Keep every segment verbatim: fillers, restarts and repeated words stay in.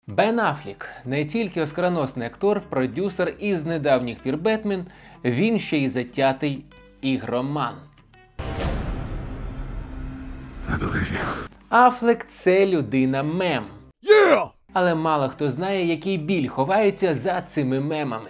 Бен Аффлек – не тільки оскароносний актор, продюсер і з недавніх пір Бетмен, він ще й затятий ігроман. Аффлек – це людина-мем. Yeah! Але мало хто знає, який біль ховається за цими мемами.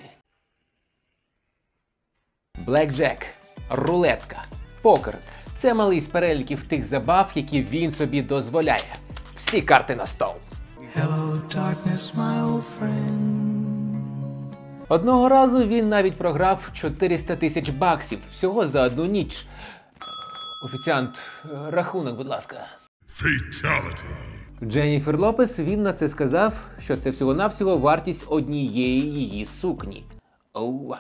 Блекджек, рулетка, покер – це малий з переліків тих забав, які він собі дозволяє. Всі карти на стол. Hello, darkness, my old friend. Одного разу він навіть програв чотириста тисяч баксів всього за одну ніч. Офіціант, рахунок, будь ласка. Fatality. Дженніфер Лопес, він на це сказав, що це всього-навсього вартість однієї її сукні. Оуа.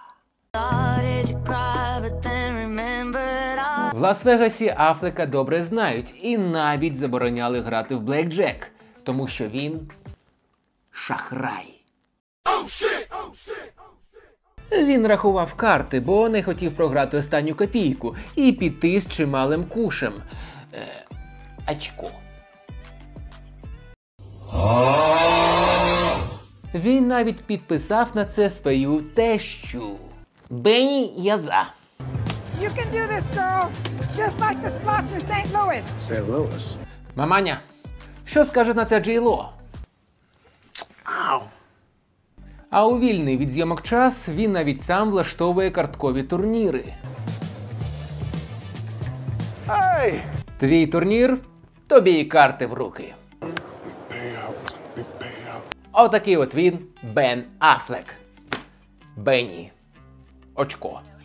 В Лас-Вегасі Аффлека добре знають і навіть забороняли грати в блекджек, тому що він шахрай. Oh, shit! Oh, shit! Oh, shit! Він рахував карти, бо не хотів програти останню копійку і піти з чималим кушем. Е, очко. Він навіть підписав на це свою тещу. Бенні, я за. You can do this, girl. Just like the slots in Сейнт Луїс. Сейнт Луїс. Маманя, що скаже на це Джей Ло? Ау. А у вільний від зйомок час він навіть сам влаштовує карткові турніри. Hey. Твій турнір, тобі і карти в руки. Отакий от він, Бен Аффлек. Бенні. Очко.